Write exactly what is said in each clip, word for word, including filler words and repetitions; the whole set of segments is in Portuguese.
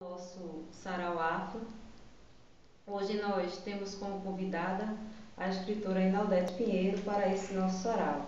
Nosso Sarau Afro. Hoje nós temos como convidada a escritora Inaldete Pinheiro para esse nosso sarau.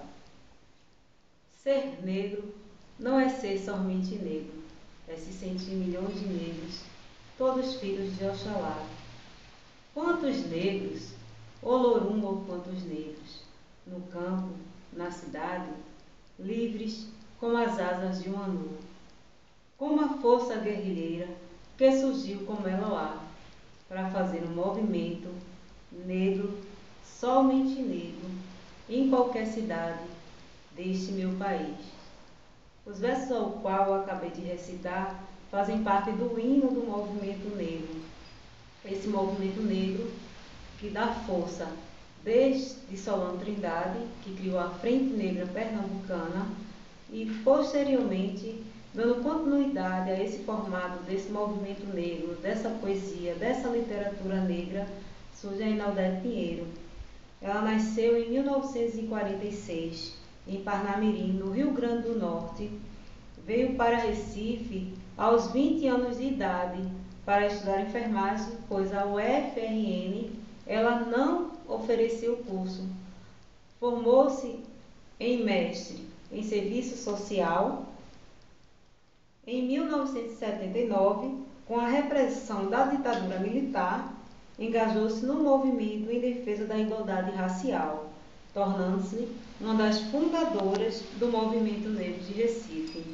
Ser negro não é ser somente negro, é se sentir milhões de negros, todos filhos de Oxalá. Quantos negros, Olorumba ou quantos negros, no campo, na cidade, livres como as asas de um anu, com uma força guerrilheira que surgiu como Eloá, para fazer um movimento negro, somente negro, em qualquer cidade deste meu país. Os versos ao qual eu acabei de recitar fazem parte do hino do movimento negro. Esse movimento negro que dá força desde Solano Trindade, que criou a Frente Negra Pernambucana, e posteriormente dando continuidade a esse formato desse movimento negro, dessa poesia, dessa literatura negra, surge a Inaldete Pinheiro. Ela nasceu em mil novecentos e quarenta e seis, em Parnamirim, no Rio Grande do Norte. Veio para Recife aos vinte anos de idade para estudar enfermagem, pois a U F R N ela não oferecia o curso. Formou-se em mestre em serviço social. Em mil novecentos e setenta e nove, com a repressão da ditadura militar, engajou-se no movimento em defesa da igualdade racial, tornando-se uma das fundadoras do movimento negro de Recife.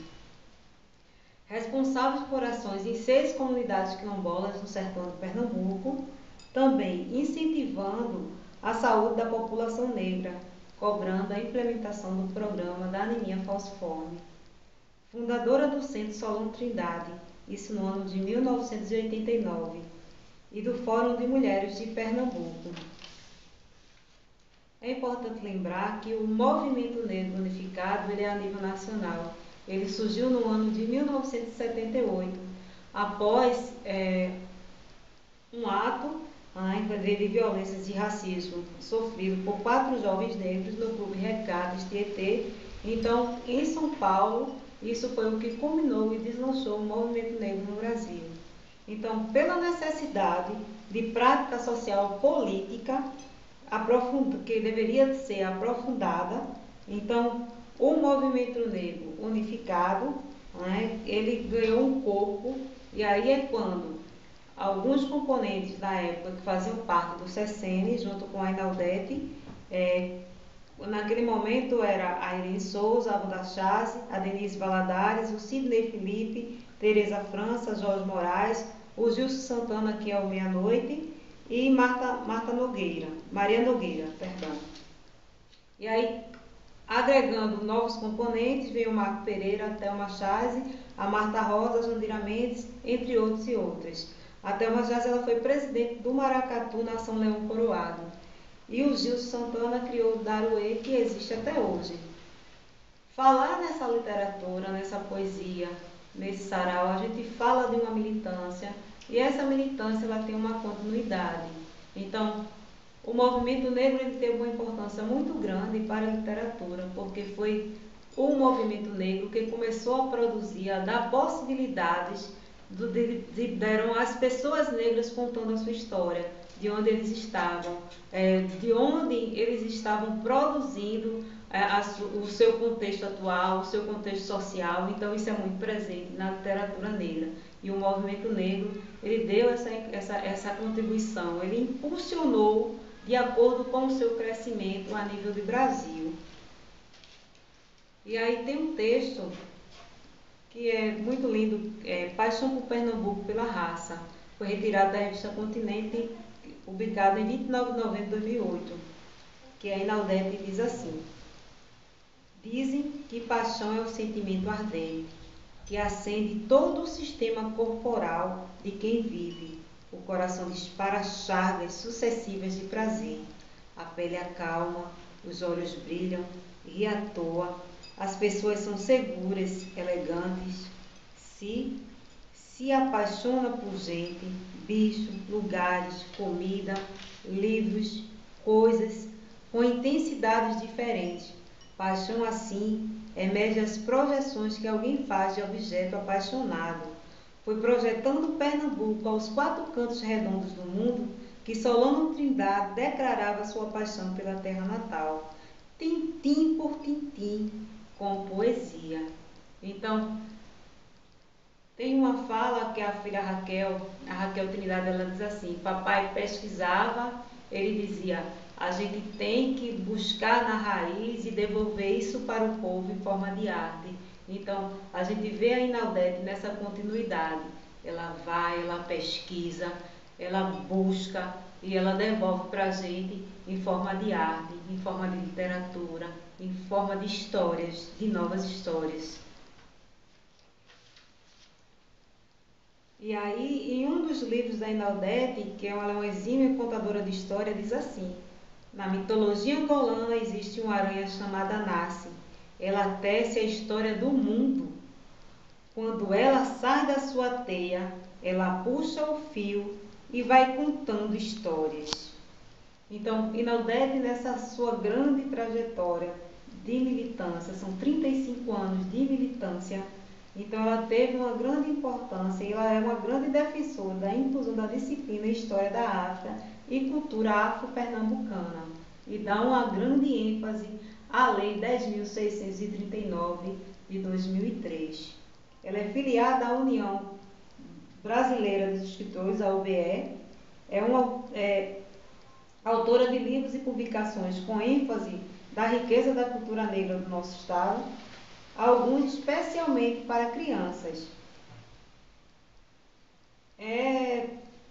Responsável por ações em seis comunidades quilombolas no sertão de Pernambuco, também incentivando a saúde da população negra, cobrando a implementação do programa da anemia falciforme. Fundadora do Centro Solano Trindade, isso no ano de mil novecentos e oitenta e nove, e do Fórum de Mulheres de Pernambuco. É importante lembrar que o Movimento Negro Unificado ele é a nível nacional. Ele surgiu no ano de mil novecentos e setenta e oito, após é, um ato né, de violências e racismo sofrido por quatro jovens negros no Clube Recados Tietê. Então, em São Paulo, isso foi o que culminou e deslanchou o movimento negro no Brasil. Então, pela necessidade de prática social política que deveria ser aprofundada, então o movimento negro unificado, né, ele ganhou um corpo, e aí é quando alguns componentes da época que faziam parte do SESENE, junto com a Inaldete, é, naquele momento era a Irene Souza, a Wanda Chazzi, a Denise Valadares, o Sidney Felipe, Tereza França, Jorge Moraes, o Gilson Santana, que é o Meia-Noite, e Marta, Marta Nogueira, Maria Nogueira, perdão. E aí, agregando novos componentes, veio o Marco Pereira, a Thelma Chazzi, a Marta Rosa, a Jandira Mendes, entre outros e outras. A Thelma Chazzi ela foi presidente do Maracatu, Nação Leão Coroado. E o Gilson Santana criou o Daruê, que existe até hoje. Falar nessa literatura, nessa poesia, nesse sarau, a gente fala de uma militância, e essa militância ela tem uma continuidade. Então, o movimento negro ele teve uma importância muito grande para a literatura, porque foi o movimento negro que começou a produzir, a dar possibilidades, do, de, de, deram às pessoas negras contando a sua história, de onde eles estavam, é, de onde eles estavam produzindo é, a, o seu contexto atual, o seu contexto social. Então isso é muito presente na literatura negra. E o movimento negro, ele deu essa, essa, essa contribuição, ele impulsionou de acordo com o seu crescimento a nível de Brasil. E aí tem um texto que é muito lindo, é, Paixão por Pernambuco pela Raça, foi retirado da revista Continente, publicado em vinte e nove de novembro de dois mil e oito, que a Inaldete diz assim: dizem que paixão é o sentimento ardente, que acende todo o sistema corporal de quem vive. O coração dispara chagas sucessivas de prazer, a pele acalma, os olhos brilham, ri à toa, as pessoas são seguras, elegantes, se se apaixona por gente, bicho, lugares, comida, livros, coisas, com intensidades diferentes. Paixão assim emerge as projeções que alguém faz de objeto apaixonado. Foi projetando Pernambuco aos quatro cantos redondos do mundo que Solano Trindade declarava sua paixão pela terra natal, tintim por tintim, com poesia. Então, tem uma fala que a filha Raquel, a Raquel Trindade, ela diz assim: papai pesquisava, ele dizia, a gente tem que buscar na raiz e devolver isso para o povo em forma de arte. Então, a gente vê a Inaldete nessa continuidade. Ela vai, ela pesquisa, ela busca e ela devolve para a gente em forma de arte, em forma de literatura, em forma de histórias, de novas histórias. E aí, em um dos livros da Inaldete, que é uma exímia contadora de história, diz assim: na mitologia angolana existe uma aranha chamada Nasce. Ela tece a história do mundo. Quando ela sai da sua teia, ela puxa o fio e vai contando histórias. Então, Inaldete, nessa sua grande trajetória de militância, são trinta e cinco anos de militância, então ela teve uma grande importância e ela é uma grande defensora da inclusão da disciplina História da África e Cultura Afro-Pernambucana e dá uma grande ênfase à Lei dez mil seiscentos e trinta e nove de dois mil e três. Ela é filiada à União Brasileira dos Escritores, a U B E, é uma é, autora de livros e publicações com ênfase da riqueza da cultura negra do nosso estado, alguns especialmente para crianças. É,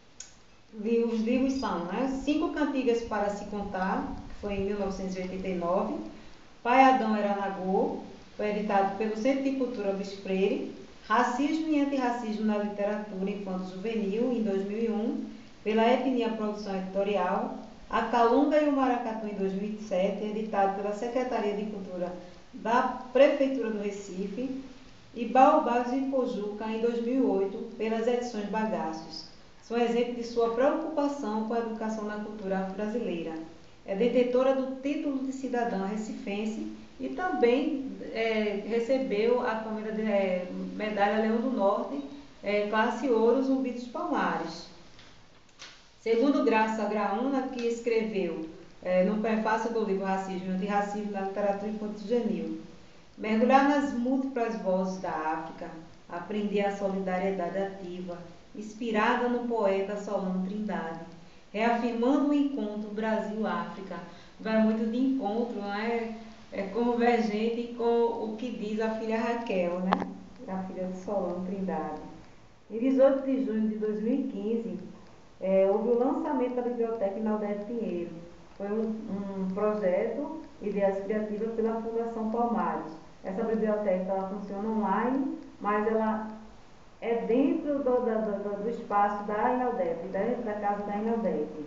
os livros são, né, Cinco Cantigas para se Contar, que foi em mil novecentos e oitenta e nove, Pai Adão era Nagô, foi editado pelo Centro de Cultura Luiz Freire, Racismo e Antirracismo na Literatura Infanto-Juvenil, em dois mil e um, pela Etnia Produção Editorial, A Calunga e o Maracatu, em dois mil e sete, editado pela Secretaria de Cultura da Prefeitura do Recife, e Baobás e Pojuca, em dois mil e oito, pelas edições Bagaços. São exemplos de sua preocupação com a educação na cultura afro-brasileira. É detentora do título de cidadã recifense e também é, recebeu a é, medalha Leão do Norte, é, classe Ouro, Zumbi dos Palmares. Segundo Graça Graúna, que escreveu é, no prefácio do livro Racismo e Antirracismo na Literatura Infanto-Juvenil: mergulhar nas múltiplas vozes da África, aprender a solidariedade ativa, inspirada no poeta Solano Trindade, reafirmando o encontro Brasil-África. Vai muito de encontro, né? É convergente com o que diz a filha Raquel, né? A filha de Solano Trindade. Em dezoito de junho de dois mil e quinze, é, houve o lançamento da Biblioteca Inaldete Pinheiro. Foi um, um projeto Ideias Criativas pela Fundação Palmares. Essa biblioteca ela funciona online, mas ela é dentro do, do, do, do espaço da Inaldete, dentro da casa da Inaldete.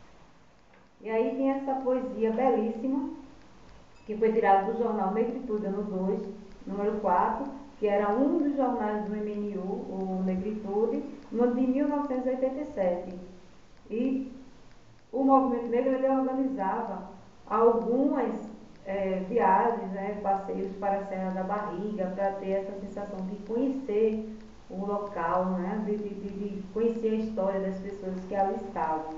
E aí tem essa poesia belíssima, que foi tirada do jornal Negritude, ano dois, número quatro, que era um dos jornais do M N U, o Negritude, no ano de mil novecentos e oitenta e sete. E o movimento negro ele organizava algumas é, viagens, né, passeios para a Serra da Barriga, para ter essa sensação de conhecer o local, né, de, de, de conhecer a história das pessoas que ali estavam.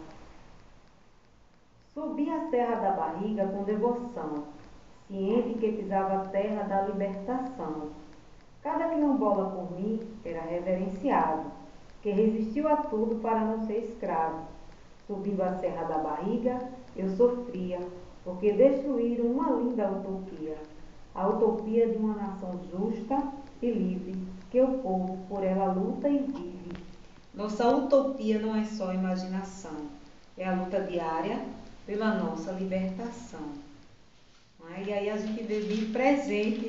Subi a Serra da Barriga com devoção, ciente que pisava a terra da libertação. Cada quilombola por mim era reverenciado, que resistiu a tudo para não ser escravo. Subindo a Serra da Barriga, eu sofria, porque destruíram uma linda utopia, a utopia de uma nação justa e livre, que o povo por ela luta e vive. Nossa utopia não é só imaginação, é a luta diária pela nossa libertação. E aí a gente vê bem presente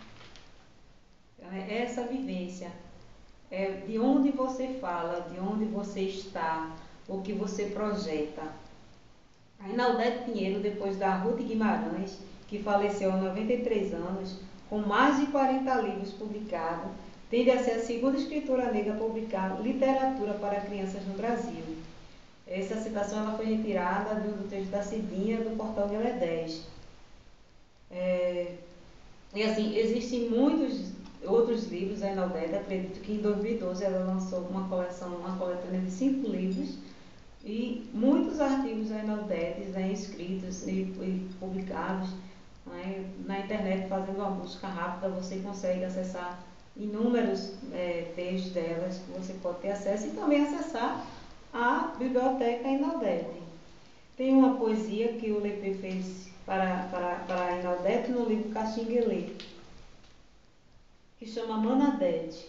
essa vivência, é de onde você fala, de onde você está, o que você projeta. A Inaldete Pinheiro, depois da Ruth Guimarães, que faleceu aos noventa e três anos, com mais de quarenta livros publicados, tende a ser a segunda escritora negra a publicar literatura para crianças no Brasil. Essa citação ela foi retirada do, do texto da Cidinha, do portal Guilé dez. É, e assim, existem muitos outros livros. A Inaudete, acredito que em dois mil e doze ela lançou uma coleção, uma coletânea de cinco livros, e muitos artigos da Inaudete, né, escritos e, e publicados, né, na internet. Fazendo uma busca rápida, você consegue acessar inúmeros é, textos delas, que você pode ter acesso, e também acessar a biblioteca Inaudete. Tem uma poesia que o Lepê fez para, para, para a Inaudete no livro Caxinguelê, que chama Manadete.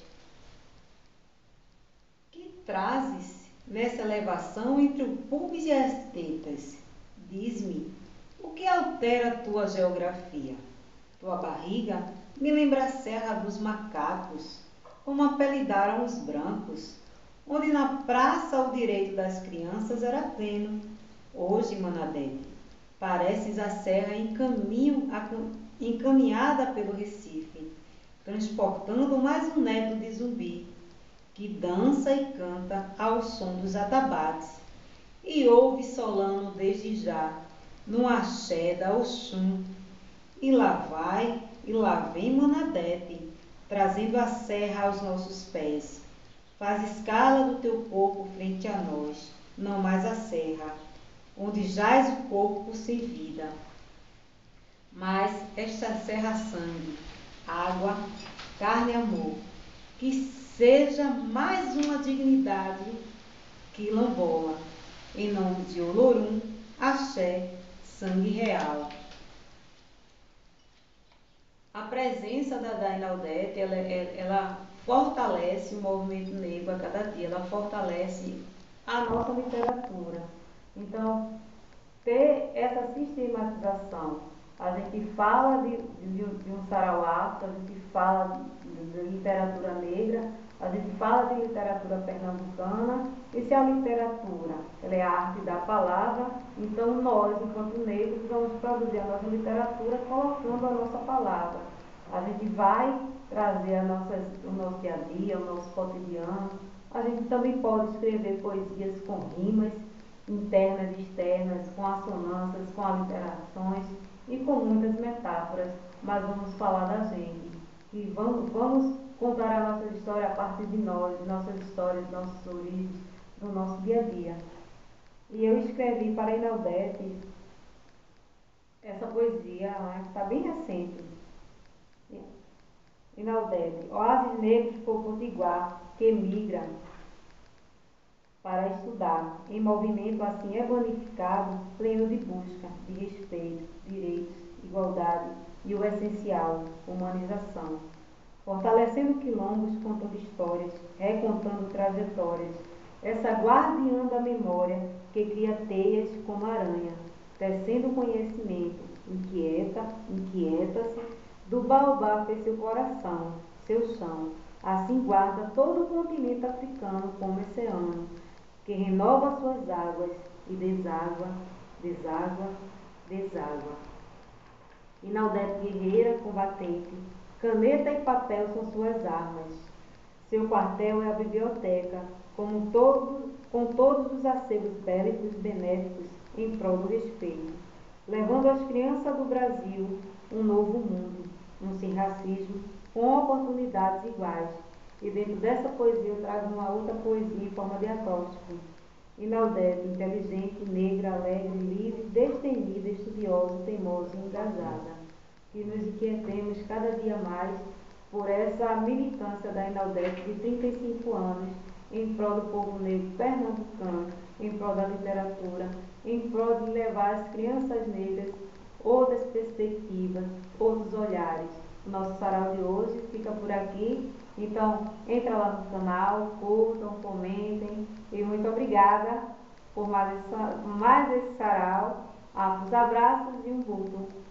Que trazes nessa elevação entre o pubis e as tetas? Diz-me, o que altera tua geografia? Tua barriga me lembra a serra dos macacos, como apelidaram os brancos, onde na praça o direito das crianças era pleno. Hoje, Manadete, pareces a serra em caminho, encaminhada pelo Recife, transportando mais um neto de Zumbi, que dança e canta ao som dos atabaques, e ouve Solano desde já, no axé da Oxum. E lá vai, e lá vem Manadete, trazendo a serra aos nossos pés. Faz escala do teu corpo frente a nós, não mais a serra, onde jaz o corpo sem vida. Mas esta serra sangue, água, carne e amor, que seja mais uma dignidade quilombola, em nome de Olorum, axé, sangue real. A presença da, da Inaudete, ela, ela fortalece o movimento negro a cada dia, ela fortalece a nossa literatura. Então, ter essa sistematização, a gente fala de, de, de um sarau afro, a gente fala de, de literatura negra, a gente fala de literatura pernambucana, e se a literatura ela é a arte da palavra, então nós, enquanto negros, vamos produzir a nossa literatura colocando a nossa palavra. A gente vai trazer a nossa, o nosso dia a dia, o nosso cotidiano. A gente também pode escrever poesias com rimas internas e externas, com assonâncias, com aliterações e com muitas metáforas, mas vamos falar da gente. E vamos, vamos contar a nossa história a partir de nós, de nossas histórias, de nossos origens, do nosso dia a dia. E eu escrevi para a Inaudete essa poesia, né, que está bem recente. Inaudete, oásis negros por Potiguar, que migra para estudar, em movimento assim é bonificado, pleno de busca, de respeito, direitos, igualdade e o essencial, humanização. Fortalecendo quilombos, contando histórias, recontando trajetórias, essa guardiã da memória que cria teias como aranha, tecendo conhecimento, inquieta, inquieta-se, do baobá fez seu coração, seu chão, assim guarda todo o continente africano como oceano, que renova suas águas e deságua, deságua, deságua. Inaudete guerreira, combatente, caneta e papel são suas armas. Seu quartel é a biblioteca, como todo, com todos os acervos bélicos benéficos em prol do respeito, levando às crianças do Brasil um novo mundo, um sem racismo, com oportunidades iguais. E dentro dessa poesia eu trago uma outra poesia em forma de acróstico. Inaudete, inteligente, negra, alegre, livre, destemida, estudiosa, teimosa e engajada. Que nos inquietemos cada dia mais por essa militância da Inaudete de trinta e cinco anos em prol do povo negro pernambucano, em prol da literatura, em prol de levar às crianças negras outras perspectivas, outros olhares. O nosso sarau de hoje fica por aqui, então entra lá no canal, curtam, comentem, e muito obrigada por mais esse, mais esse sarau. Ah, os abraços e um buto.